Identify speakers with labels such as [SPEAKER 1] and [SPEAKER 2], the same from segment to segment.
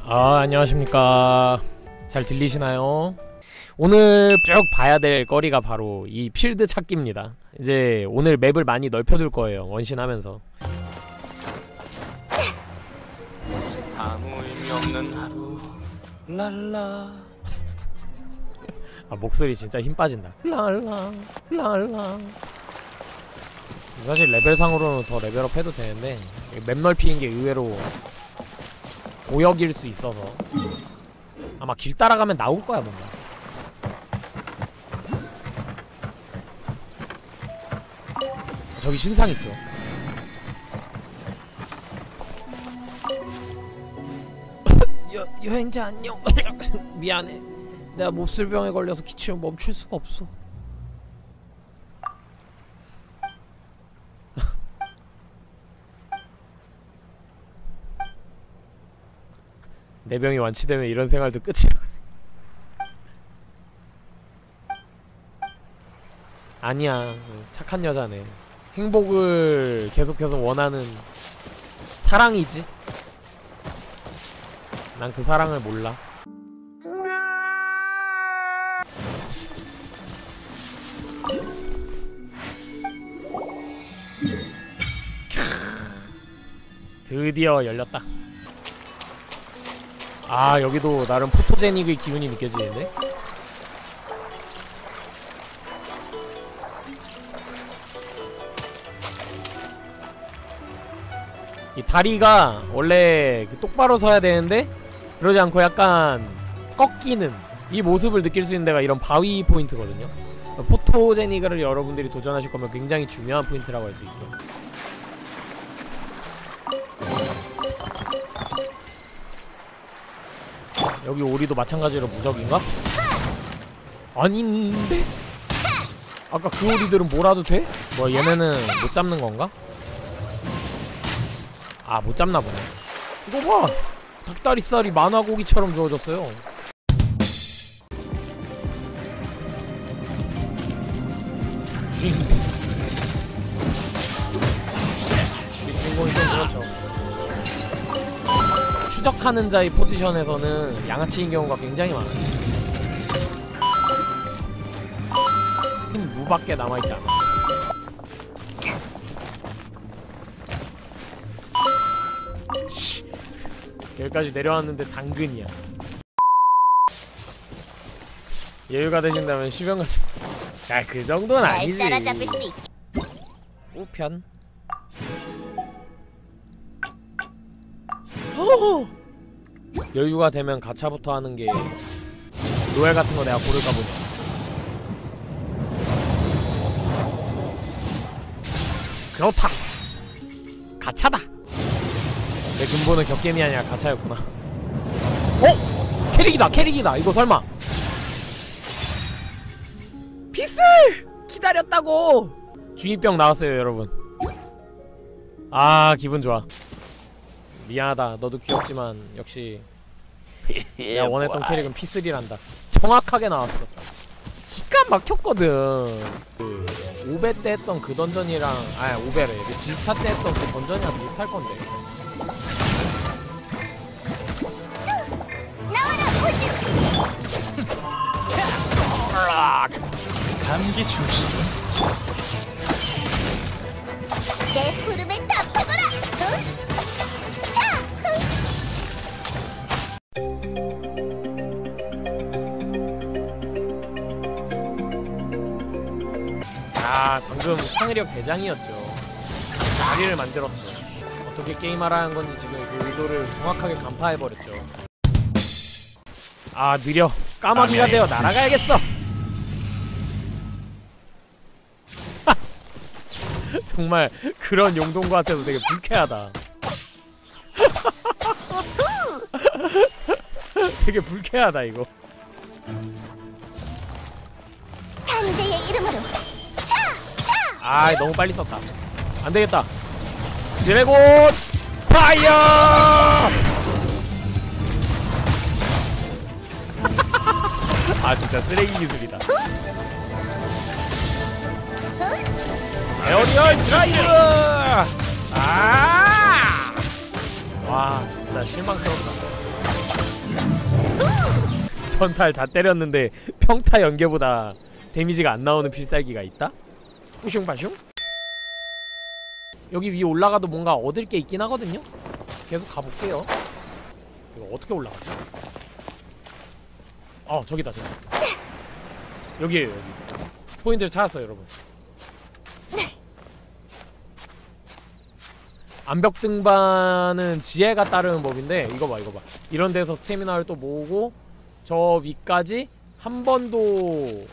[SPEAKER 1] 안녕하십니까. 잘 들리시나요? 오늘 쭉 봐야 될 거리가 바로 이 필드 찾기입니다. 이제 오늘 맵을 많이 넓혀둘 거예요, 원신하면서.
[SPEAKER 2] 아무 의미 없는 하루 랄라.
[SPEAKER 1] 목소리 진짜 힘 빠진다. 랄라 랄라. 사실 레벨상으로는 더 레벨업 해도 되는데 맵 넓히는 게 의외로 고역일 수 있어서 아마 길 따라가면 나올 거야 뭔가. 저기 신상 있죠. 여행자 안녕. 미안해. 내가 몹쓸병에 걸려서 기침을 멈출 수가 없어. 내 병이 완치되면 이런 생활도 끝이라고. 아니야, 착한 여자네. 행복을 계속해서 원하는 사랑이지. 난 그 사랑을 몰라. 드디어 열렸다. 여기도 나름 포토제닉의 기운이 느껴지는데? 이 다리가 원래 똑바로 서야 되는데 그러지 않고 약간 꺾이는 이 모습을 느낄 수 있는 데가 이런 바위 포인트거든요. 포토제닉을 여러분들이 도전하실 거면 굉장히 중요한 포인트라고 할 수 있어. 여기 오리도 마찬가지로 무적인가? 아닌데? 아까 그 오리들은 뭐라도 돼? 뭐 얘네는 못 잡는 건가? 못 잡나 보네. 이거 봐! 닭다리살이 만화고기처럼 주어졌어요. 주인공이 좀 그렇죠. 추적하는 자의 포지션에서는 양아치인 경우가 굉장히 많아요. 힘 무밖에 남아있지 않아. 여기까지 내려왔는데 당근이야. 여유가 되신다면 시병 가자. 그 정도는 아니지. 우편. 여유가 되면 가차부터 하는 게 로얄 같은 거 내가 고를까 보네. 그렇다. 가차다. 내 근본은 격겜이 아니라 가차였구나. 캐릭이다, 캐릭이다. 이거 설마 피슬! 기다렸다고! 중이병 나왔어요 여러분. 기분 좋아. 미안하다. 너도 귀엽지만 역시 내가 원했던 캐릭은 피슬이란다. 정확하게 나왔어. 기가 막혔거든. 그 5배 때 했던 그 던전이랑 G스타 때 했던 그 던전이랑 비슷할 건데.
[SPEAKER 2] 감기 조심.
[SPEAKER 3] 내 푸름에 답하거라.
[SPEAKER 1] 방금 창의력 대장이었죠. 다리를 만들었어. 어떻게 게임하라는 건지 지금 그 의도를 정확하게 간파해버렸죠. 느려. 까마귀가 되어 날아가야겠어. 정말 그런 용동과 같아도 되게 불쾌하다. 되게 불쾌하다 이거.
[SPEAKER 3] 탄재의 이름으로.
[SPEAKER 1] 너무 빨리 썼다. 안되겠다. 드래곤 스파이어! 진짜 쓰레기 기술이다. 에어리얼 드라이브! 와 진짜 실망스럽다. 전탈 다 때렸는데 평타 연계보다 데미지가 안 나오는 필살기가 있다? 뿌슝바슝? 여기 위에 올라가도 뭔가 얻을 게 있긴 하거든요? 계속 가볼게요. 이거 어떻게 올라가지? 저기다 저기. 여기에요 여기. 포인트를 찾았어요 여러분. 암벽 등반은 지혜가 따르는 법인데 이거 봐 이거 봐. 이런 데서 스태미나를 또 모으고 저 위까지 한 번도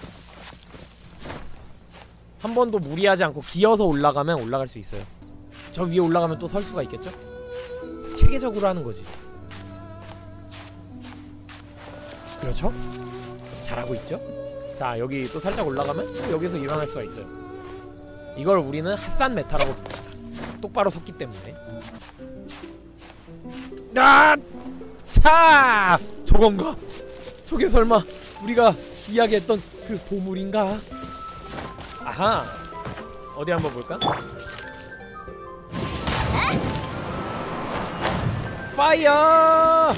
[SPEAKER 1] 무리하지 않고 기어서 올라가면 올라갈 수 있어요. 저 위에 올라가면 또 설 수가 있겠죠? 체계적으로 하는 거지. 그렇죠? 잘하고 있죠? 자 여기 또 살짝 올라가면 또 여기서 일어날 수가 있어요. 이걸 우리는 핫산 메타라고 부릅시다. 똑바로 섰기 때문에. 차! 저건가? 저게 설마 우리가 이야기했던 그 보물인가? 아하! 어디 한번 볼까? 파이어!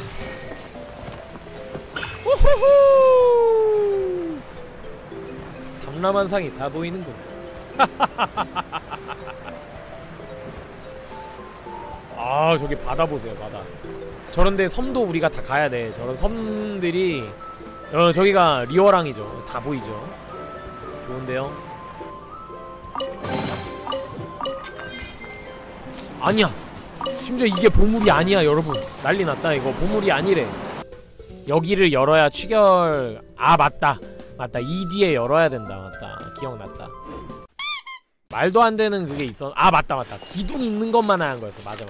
[SPEAKER 1] 우후후! 삼라만상이 다 보이는군. 저기 바다 보세요 바다. 저런데 섬도 우리가 다 가야돼. 저런 섬들이 저기가 리워랑이죠. 다 보이죠. 좋은데요? 아니야 심지어 이게 보물이 아니야 여러분. 난리났다 이거. 보물이 아니래. 여기를 열어야 취결. 맞다 이 뒤에 열어야 된다. 맞다 기억났다. 말도 안 되는 그게 있어. 맞다 기둥 있는 것만 하는 거였어. 맞아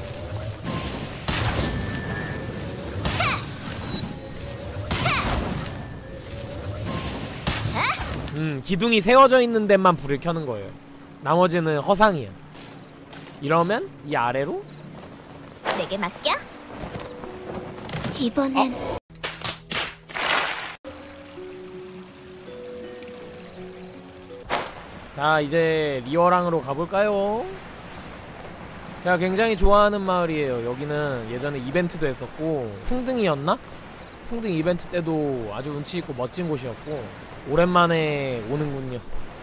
[SPEAKER 1] 기둥이 세워져 있는 데만 불을 켜는 거예요. 나머지는 허상이야. 이러면 이 아래로
[SPEAKER 3] 내게 맡겨. 이번엔
[SPEAKER 1] 자 이제 리워랑으로 가볼까요? 제가 굉장히 좋아하는 마을이에요. 여기는 예전에 이벤트도 했었고 풍등이었나? 풍등 이벤트 때도 아주 운치있고 멋진 곳이었고 오랜만에 오는군요.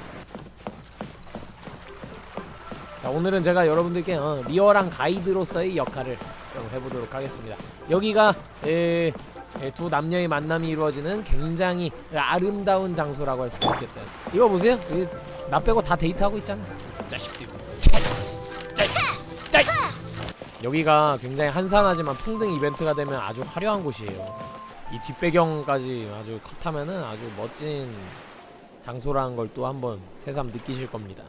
[SPEAKER 1] 자 오늘은 제가 여러분들께 리워랑 가이드로서의 역할을 좀 해보도록 하겠습니다. 여기가 두 남녀의 만남이 이루어지는 굉장히 아름다운 장소라고 할 수도 있겠어요. 이거 보세요. 나 빼고 다 데이트하고 있잖아. 자식들. 여기가 굉장히 한산하지만 풍등 이벤트가 되면 아주 화려한 곳이에요. 이 뒷배경까지 아주 컷하면은 아주 멋진 장소라는 걸 또 한번 새삼 느끼실 겁니다.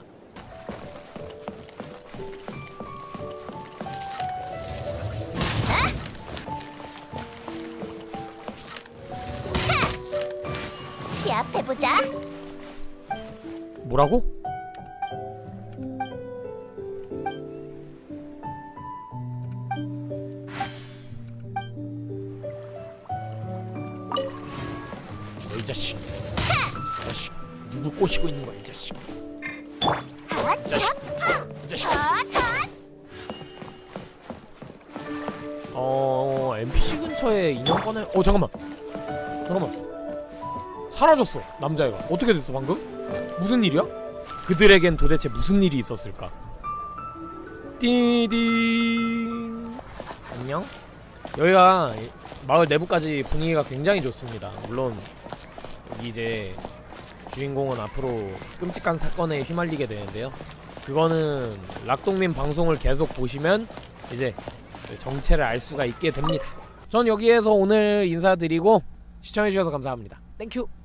[SPEAKER 3] 시합해보자.
[SPEAKER 1] 뭐라고? 이 자식. 이 자식. 누구 꼬시고 있는 거야, 이 자식. 이 자식. 이 자식. NPC 근처에 인형 꺼내. 잠깐만. 사라졌어, 남자애가. 어떻게 됐어, 방금? 무슨 일이야? 그들에겐 도대체 무슨 일이 있었을까? 띠딩. 안녕? 여기가 마을 내부까지 분위기가 굉장히 좋습니다. 물론 여기 이제 주인공은 앞으로 끔찍한 사건에 휘말리게 되는데요. 그거는 락동민 방송을 계속 보시면 이제 정체를 알 수가 있게 됩니다. 전 여기에서 오늘 인사드리고 시청해주셔서 감사합니다. 땡큐!